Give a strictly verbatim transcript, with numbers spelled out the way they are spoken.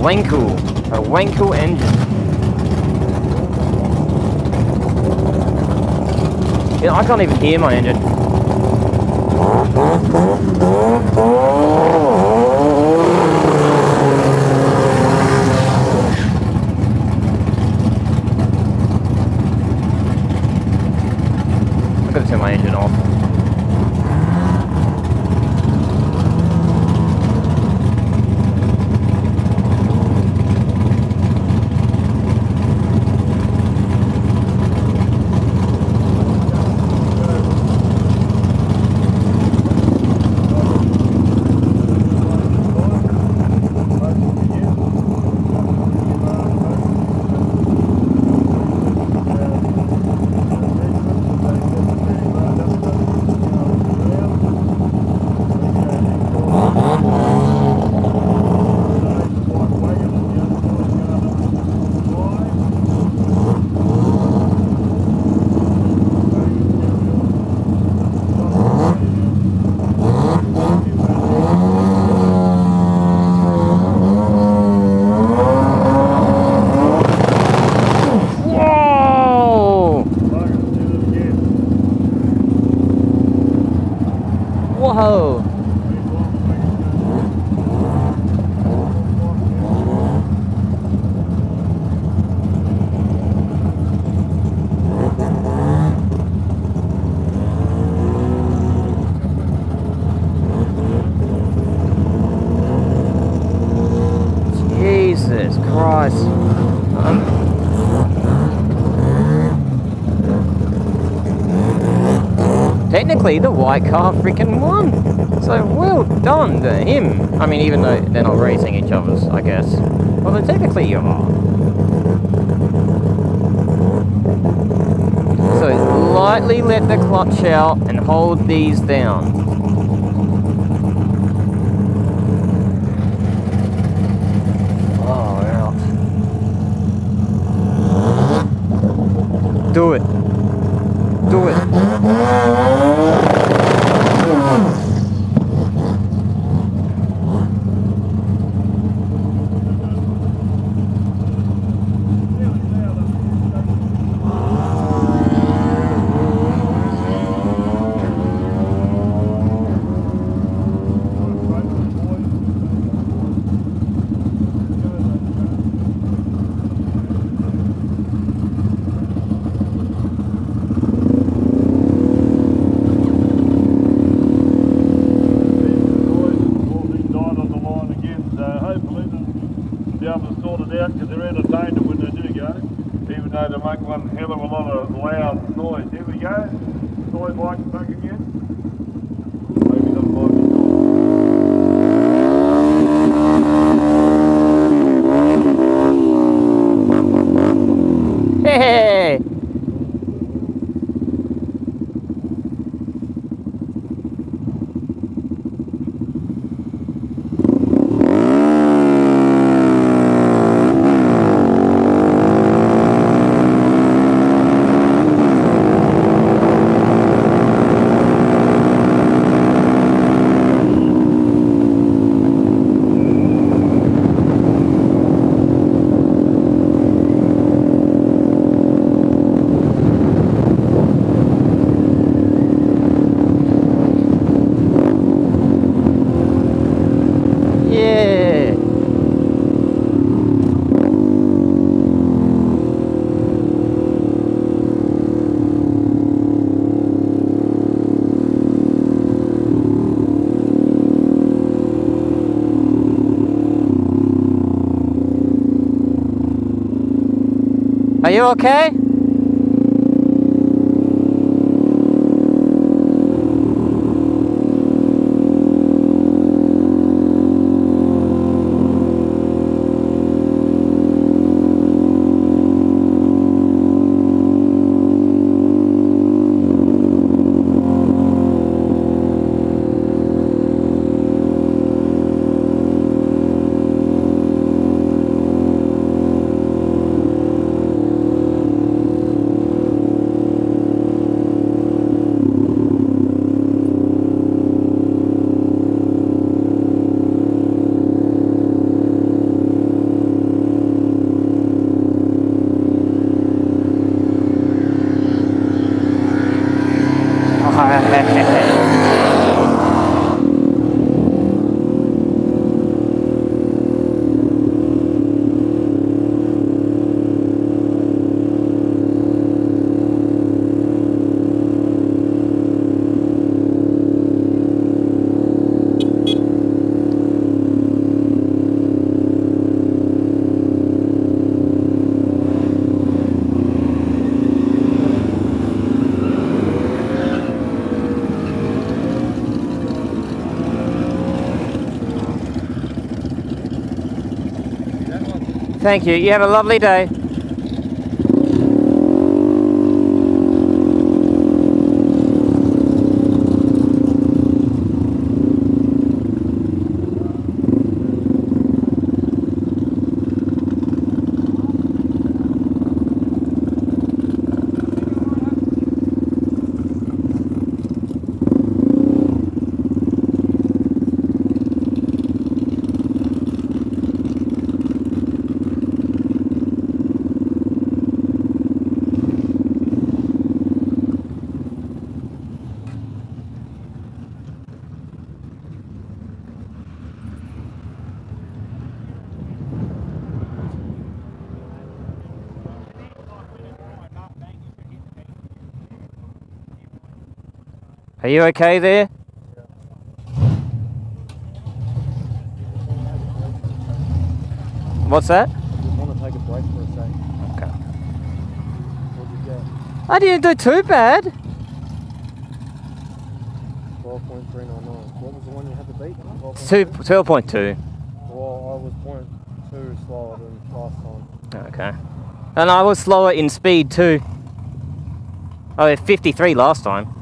Wankel. A Wankel engine. Yeah, I can't even hear my engine. I've got to turn my engine off. Whoa! Jesus Christ. Um, technically, the white car freaking won. So well done to him. I mean, even though they're not racing each other's, I guess. Well, then technically you are. So lightly let the clutch out and hold these down. Oh, out. Do it. Do it. Because they're entertained when they do go, even though they make one hell of a lot of loud noise. Here we go. Toy bike back again. Maybe that might be cool. Hey! Are you okay? Thank you. You have a lovely day. Are you okay there? What's that? I just want to take a break for a sec. Okay. What'd you get? I didn't do too bad. twelve point three nine nine. What was the one you had to beat? Two, twelve point two. Well, I was point two slower than last time. Okay. And I was slower in speed too. Oh, fifty-three last time.